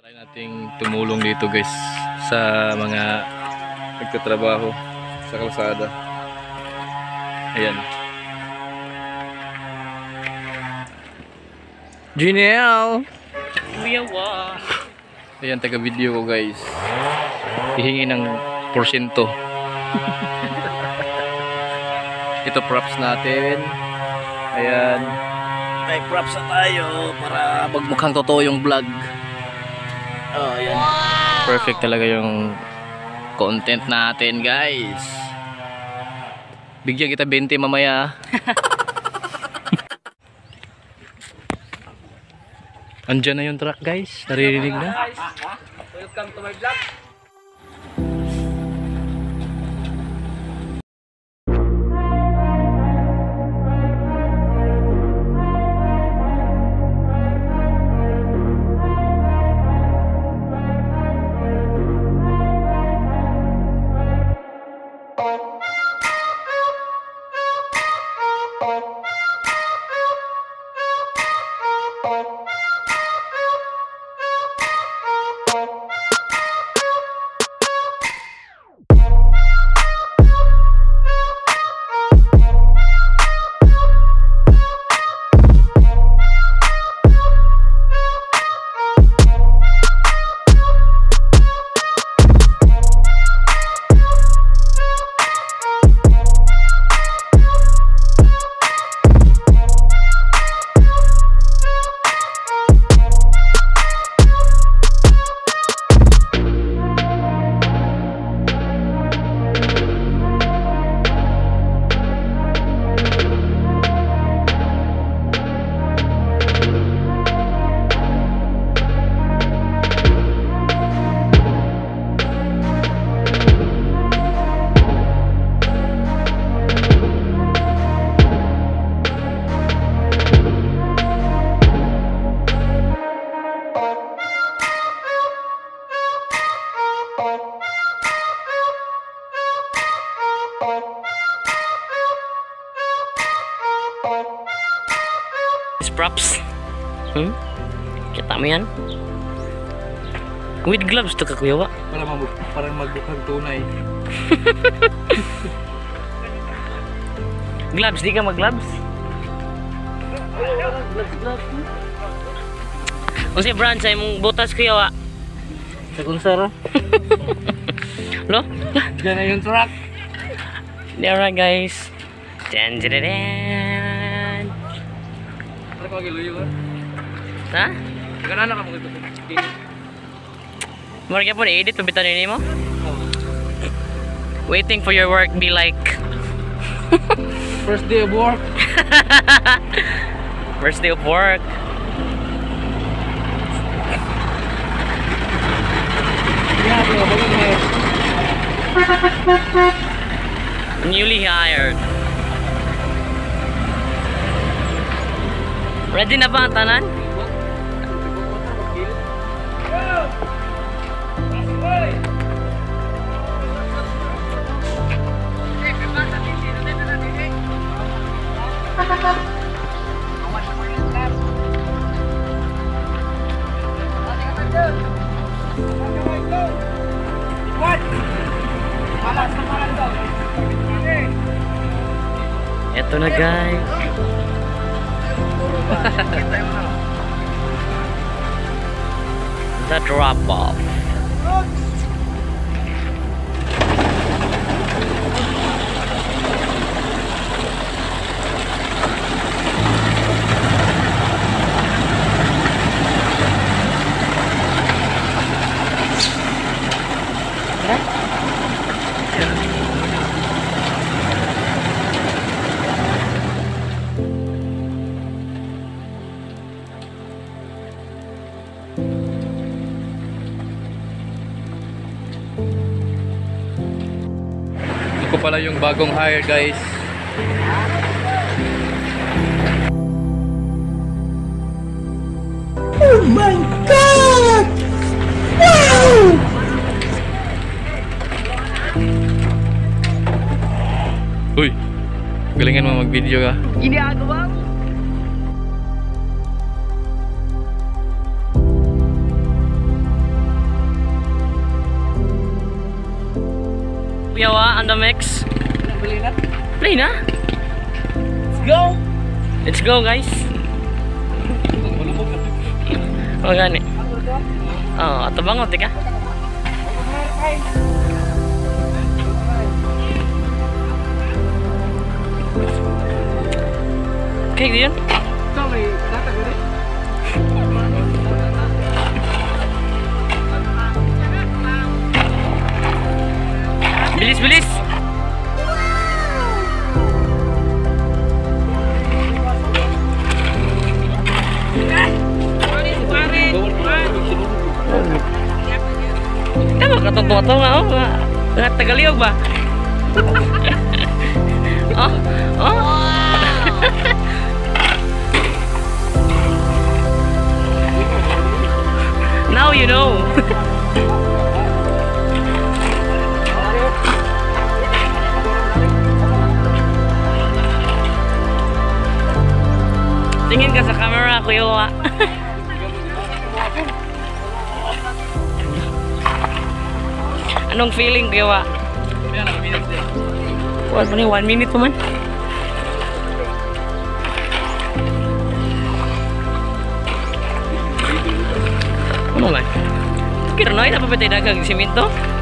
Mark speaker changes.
Speaker 1: Try nating tumulong dito guys sa mga nagtatrabaho sa kalsada. Ayan. Janelle!
Speaker 2: Kuyawa!
Speaker 1: Ayan, taga-video ko guys. Hihingi ng porsyento. Ito props natin. Ayan. May props na tayo para magmukhang totoo yung vlog. Oh, ayan. Wow! Perfect talaga yung content natin guys. Bigyan kita 20 mamaya. Andyan na yung truck guys. Naririnig na.
Speaker 2: Welcome to my vlog. Props. Kita mo yan? With gloves to ka kuya wa?
Speaker 1: Parang magbukhang tunay.
Speaker 2: Gloves, di ka mag-gloves? Kung si brand sa imong butas kuya wa? Sa kung sara? Lo?
Speaker 1: Diyan na yung truck.
Speaker 2: There guys. Dan dan dan.
Speaker 1: Ano ka giluyo ka?
Speaker 2: Ha?
Speaker 1: Ganana ka mo ito.
Speaker 2: Marga po na-edit pabitan ni mo? Waiting for your work be like
Speaker 1: First day of work.
Speaker 2: First day of work. Newly hired. Ready na ba ang tanan? Ito na guys. The drop off.
Speaker 1: Ito pala yung bagong hire guys.
Speaker 3: Oh my God! Wow!
Speaker 1: Uy, galingan mo mag-video ka.
Speaker 2: Ginagawa mo. yawa, on the mix. Play na.
Speaker 1: Let's go!
Speaker 2: Let's go, guys. Oh, gani. Oh, ato bangot, ka? Kayak gitu yun? Bilis, bilis! Katong-katong nga, oh. Nga Tagaliyog ba? Oh, oh. Now you know. Tingin ka sa camera, Kuya Wa. Anong feeling, Kuya Wa? What, 1 minute pa man? Ano man? Kira na, napapatay dagang siminto?